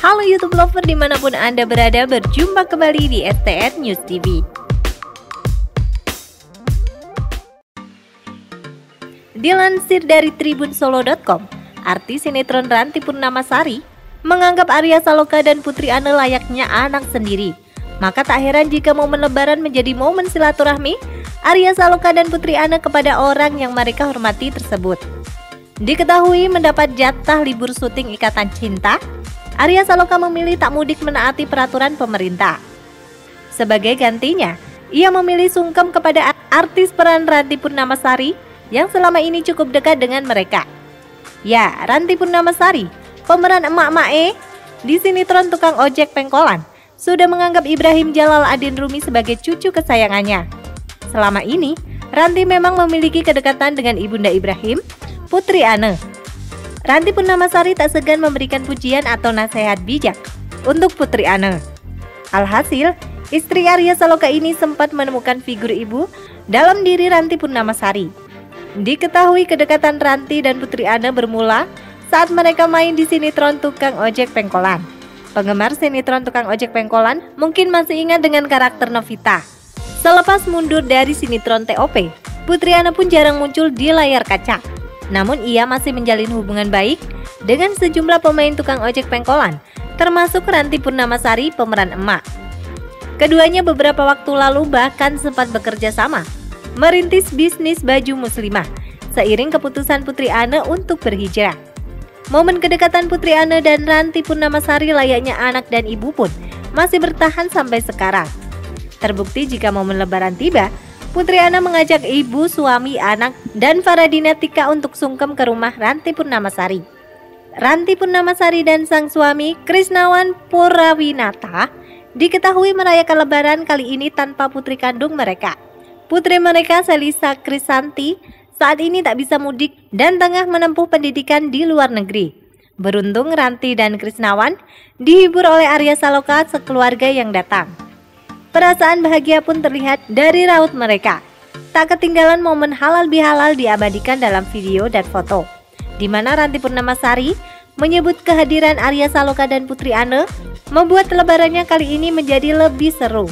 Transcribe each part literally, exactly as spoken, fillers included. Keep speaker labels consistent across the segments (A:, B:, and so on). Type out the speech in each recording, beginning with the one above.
A: Halo YouTube lover dimanapun Anda berada, berjumpa kembali di S T R News T V. Dilansir dari tribun solo dot com, artis sinetron Ranti Purnamasari menganggap Arya Saloka dan Putri Ane layaknya anak sendiri. Maka tak heran jika momen lebaran menjadi momen silaturahmi Arya Saloka dan Putri Ane kepada orang yang mereka hormati tersebut. Diketahui mendapat jatah libur syuting Ikatan Cinta, Arya Saloka memilih tak mudik menaati peraturan pemerintah. Sebagai gantinya, ia memilih sungkem kepada artis peran Ranti Purnamasari yang selama ini cukup dekat dengan mereka. Ya, Ranti Purnamasari, pemeran emak-emak E di sinetron Tukang Ojek Pengkolan, sudah menganggap Ibrahim Jalal Adin Rumi sebagai cucu kesayangannya. Selama ini, Ranti memang memiliki kedekatan dengan Ibunda Ibrahim, Putri Ane. Ranti Purnamasari tak segan memberikan pujian atau nasihat bijak untuk Putri Ane. Alhasil, istri Arya Saloka ini sempat menemukan figur ibu dalam diri Ranti Purnamasari. Diketahui kedekatan Ranti dan Putri Ane bermula saat mereka main di sinetron Tukang Ojek Pengkolan. Penggemar sinetron Tukang Ojek Pengkolan mungkin masih ingat dengan karakter Novita. Selepas mundur dari sinetron T O P, Putri Ane pun jarang muncul di layar kaca. Namun ia masih menjalin hubungan baik dengan sejumlah pemain Tukang Ojek Pengkolan, termasuk Ranti Purnamasari pemeran emak. Keduanya beberapa waktu lalu bahkan sempat bekerja sama, merintis bisnis baju muslimah, seiring keputusan Putri Ane untuk berhijrah. Momen kedekatan Putri Ane dan Ranti Purnamasari layaknya anak dan ibu pun masih bertahan sampai sekarang. Terbukti jika momen lebaran tiba, Putri Ane mengajak ibu, suami, anak, dan Faradina Tika untuk sungkem ke rumah Ranti Purnamasari. Ranti Purnamasari dan sang suami, Krisnawan Purrawinata, diketahui merayakan lebaran kali ini tanpa putri kandung mereka. Putri mereka, Selisa Krisanti, saat ini tak bisa mudik dan tengah menempuh pendidikan di luar negeri. Beruntung Ranti dan Krisnawan dihibur oleh Arya Saloka sekeluarga yang datang. Perasaan bahagia pun terlihat dari raut mereka. Tak ketinggalan momen halal bihalal diabadikan dalam video dan foto, di mana Ranti Purnamasari menyebut kehadiran Arya Saloka dan Putri Ane membuat lebarannya kali ini menjadi lebih seru.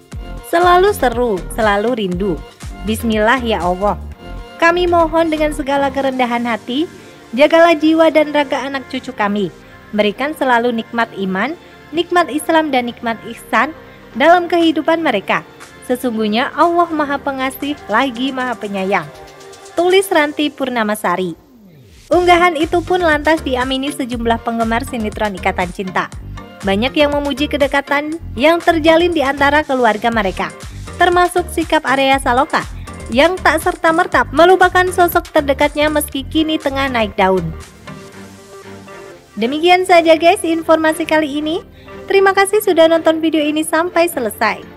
A: Selalu seru, selalu rindu. Bismillah ya Allah. Kami mohon dengan segala kerendahan hati, jagalah jiwa dan raga anak cucu kami. Berikan selalu nikmat iman, nikmat Islam dan nikmat ihsan dalam kehidupan mereka. Sesungguhnya Allah Maha Pengasih lagi Maha Penyayang. Tulis Ranti Purnamasari. Unggahan itu pun lantas diamini sejumlah penggemar sinetron Ikatan Cinta. Banyak yang memuji kedekatan yang terjalin di antara keluarga mereka, termasuk sikap Arya Saloka yang tak serta-merta melupakan sosok terdekatnya meski kini tengah naik daun. Demikian saja guys informasi kali ini. Terima kasih sudah nonton video ini sampai selesai.